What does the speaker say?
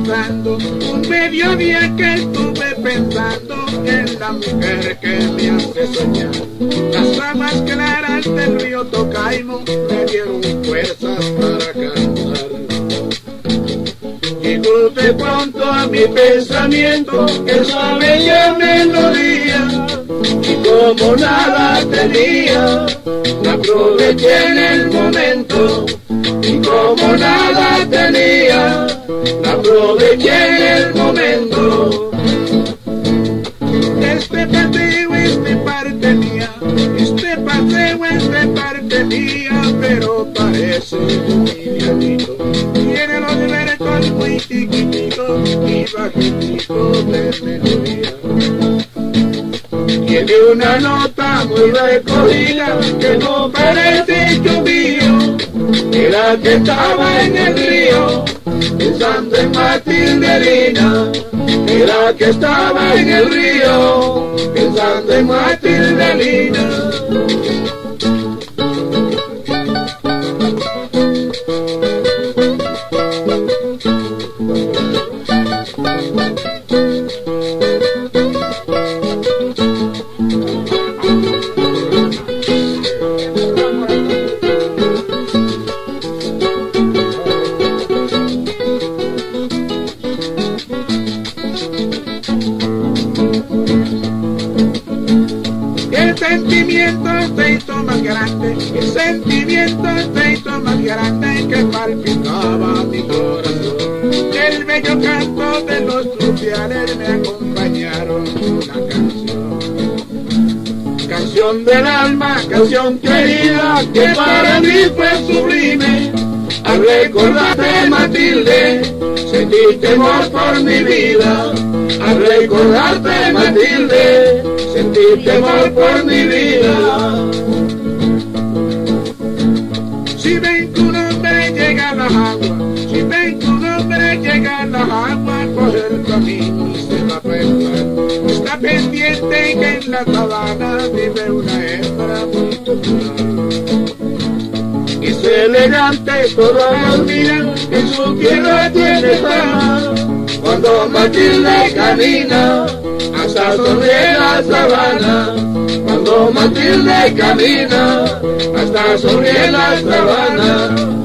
pensando, un mediodía que estuve pensando en la mujer que me hace soñar. Las aguas claras del río Tocaimo me dieron fuerzas para cantar. Llegó de pronto a mi pensamiento esa bella melodía, y como nada tenía, la aproveché en el momento. Y como nada tenía, la aproveché en el momento. Este paseo es de parte mía, este paseo es de parte mía, pero parece un livianito. Tiene los versos muy chiquititos y bajititos de melodía. Tiene una nota muy recogida que no parece mío. Era que estaba en el río pensando en Matildelina. Era que estaba en el río pensando en Matildelina. El sentimiento se hizo más grande, el sentimiento se hizo más grande que palpitaba mi corazón. El bello canto de los trufiales me acompañaron una canción. Canción del alma, canción querida, que para mí fue sublime. Al recordarte, Matilde, sentí temor por mi vida. Al recordarte, Matilde, sentí temor por mi vida. Si ven que un hombre llega a las aguas, si ven que un hombre llega a las aguas, coge el camino y se va a perder. Está pendiente que en la sabana vive una hembra muy popular. Es elegante, todos los miran, en su tierra tiene fama. Cuando Matilde camina, hasta sonríe la sabana. Cuando Matilde camina, hasta sonríe la sabana.